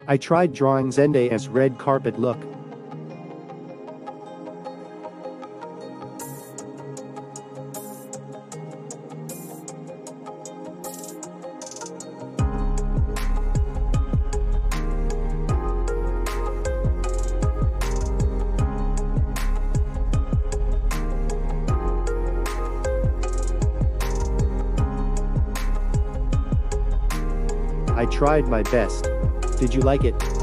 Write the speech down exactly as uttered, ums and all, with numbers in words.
I tried drawing Zendeya's red carpet look. I tried my best. Did you like it?